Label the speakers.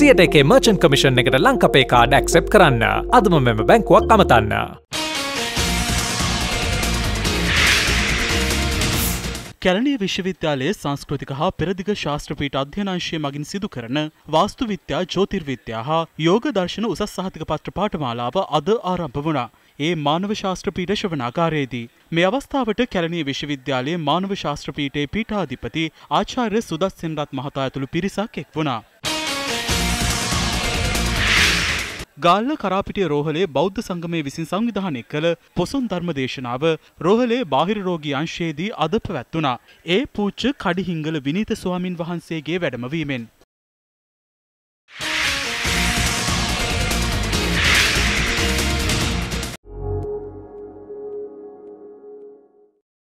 Speaker 1: 101 merchant commission එකට ලංකපේ card accept කරන්න. අදම මෙම බැංකුවක් අමතන්න.
Speaker 2: කැලණිය විශ්වවිද්‍යාලයේ සංස්කෘතික හා පෙරදිග ශාස්ත්‍රපීඨ අධ්‍යයනාංශය මගින් සිදු කරන වාස්තු විද්‍යා, ජ්‍යොතිර්විද්‍යා හා යෝග දර්ශන උසස් සහතික පත්‍ර පාඨමාලාව අද ආරම්භ වුණා. ඒ මානව ශාස්ත්‍රපීඨ ශ්‍රවණාගාරයේදී මේ අවස්ථාවට කැලණිය විශ්වවිද්‍යාලයේ මානව ශාස්ත්‍රපීඨයේ පීඨාධිපති ආචාර්ය සුදත් සෙනරත් මහතා ඇතුළු පිරිසක් එක් වුණා. ගාල්ල කරාපිටිය රෝහලේ බෞද්ධ සංගමයේ විසින් සංවිධානය කළ පොසොන් ධර්ම දේශනාව රෝහලේ බාහිර රෝගී අංශයේදී අද පැවැත්වුණා. ඒ පූජ්‍ය කඩිහිංගල විනීත ස්වාමින් වහන්සේගේ වැඩමවීමෙන්